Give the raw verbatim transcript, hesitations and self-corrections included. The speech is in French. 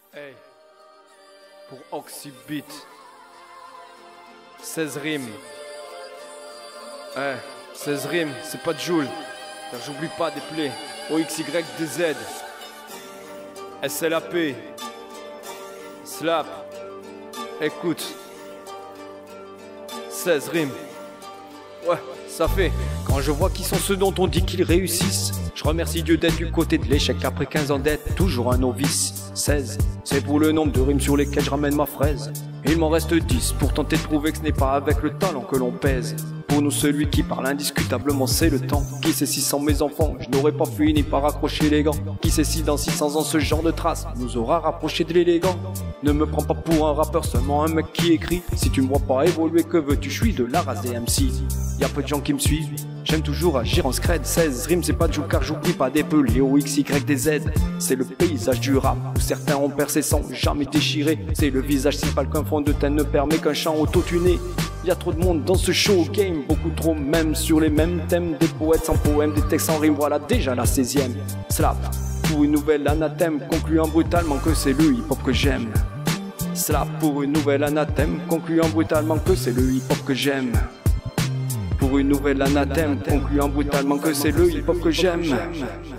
Hey, pour Oxybit, seize rimes. Ouais, seize rimes, c'est pas de Joule, car j'oublie pas des plaies. O X Y D Z, S L A P, Slap, écoute, seize rimes. Ouais, ça fait. Quand je vois qui sont ceux dont on dit qu'ils réussissent, je remercie Dieu d'être du côté de l'échec après quinze ans d'être toujours un novice. Seize, c'est pour le nombre de rimes sur lesquelles je ramène ma fraise. Il m'en reste dix pour tenter de prouver que ce n'est pas avec le talent que l'on pèse. Pour nous, celui qui parle indiscutablement, c'est le temps. Qui sait si sans mes enfants, je n'aurais pas fini par accrocher les gants. Qui sait si dans six cents ans, ce genre de trace nous aura rapproché de l'élégant. Ne me prends pas pour un rappeur, seulement un mec qui écrit. Si tu me vois pas évoluer, que veux-tu, je suis de la race des M C. Y'a peu de gens qui me suivent, j'aime toujours agir en scred. Seize rimes, c'est pas de joue car j'oublie pas des peu. Les O X Y D Z, c'est le paysage du rap où certains ont percé sans jamais déchirer. C'est le visage si pâle qu'un fond de teint ne permet qu'un chant auto-tuné. Y'a trop de monde dans ce show game, beaucoup trop même sur les mêmes thèmes. Des poètes sans poèmes, des textes sans rimes, voilà déjà la seizième. Slap, pour une nouvelle anathème, concluant brutalement que c'est le hip-hop que j'aime. Slap, pour une nouvelle anathème, concluant brutalement que c'est le hip-hop que j'aime. Pour une nouvelle anathème, concluant brutalement que c'est le hip-hop que j'aime.